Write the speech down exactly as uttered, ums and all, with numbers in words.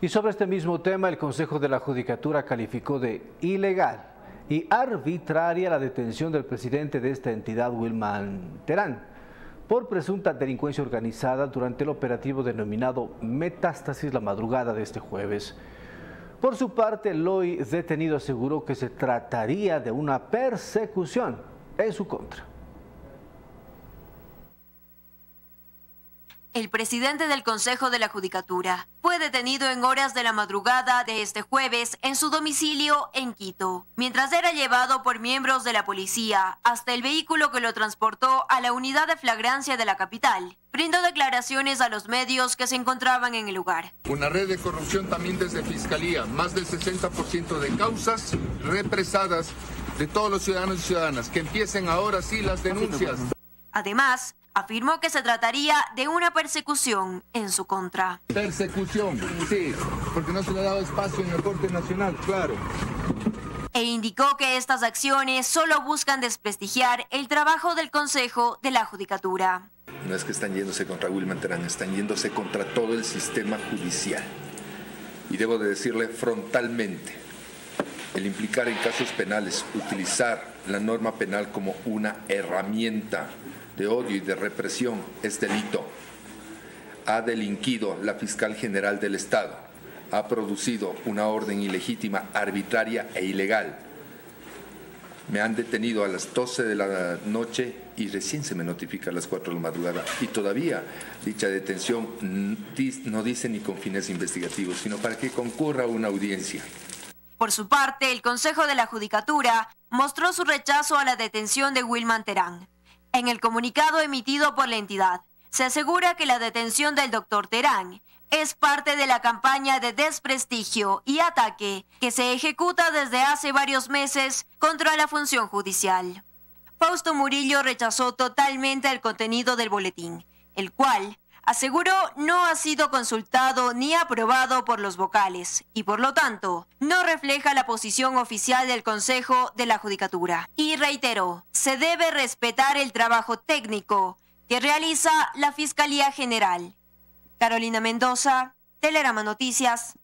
Y sobre este mismo tema, el Consejo de la Judicatura calificó de ilegal y arbitraria la detención del presidente de esta entidad, Wilman Terán, por presunta delincuencia organizada durante el operativo denominado Metástasis la madrugada de este jueves. Por su parte, el hoy detenido aseguró que se trataría de una persecución en su contra. El presidente del Consejo de la Judicatura fue detenido en horas de la madrugada de este jueves en su domicilio en Quito, mientras era llevado por miembros de la policía hasta el vehículo que lo transportó a la unidad de flagrancia de la capital. Brindó declaraciones a los medios que se encontraban en el lugar. Una red de corrupción también desde Fiscalía, más del sesenta por ciento de causas represadas de todos los ciudadanos y ciudadanas. Que empiecen ahora sí las denuncias. Además, afirmó que se trataría de una persecución en su contra. Persecución, sí, porque no se le ha dado espacio en la Corte Nacional, claro. E indicó que estas acciones solo buscan desprestigiar el trabajo del Consejo de la Judicatura. No es que están yéndose contra Wilman Terán, están yéndose contra todo el sistema judicial. Y debo de decirle frontalmente, el implicar en casos penales, utilizar la norma penal como una herramienta de odio y de represión es delito. Ha delinquido la fiscal general del Estado, ha producido una orden ilegítima, arbitraria e ilegal. Me han detenido a las doce de la noche y recién se me notifica a las cuatro de la madrugada. Y todavía dicha detención no dice ni con fines investigativos, sino para que concurra una audiencia. Por su parte, el Consejo de la Judicatura mostró su rechazo a la detención de Wilman Terán. En el comunicado emitido por la entidad, se asegura que la detención del doctor Terán es parte de la campaña de desprestigio y ataque que se ejecuta desde hace varios meses contra la función judicial. Fausto Murillo rechazó totalmente el contenido del boletín, el cual aseguró no ha sido consultado ni aprobado por los vocales y por lo tanto no refleja la posición oficial del Consejo de la Judicatura. Y reiteró, se debe respetar el trabajo técnico que realiza la Fiscalía General. Carolina Mendoza, Telerama Noticias.